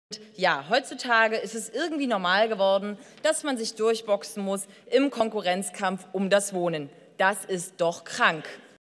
Ja, heutzutage ist es irgendwie normal geworden, dass man sich durchboxen muss im Konkurrenzkampf um das Wohnen. Das ist doch krank.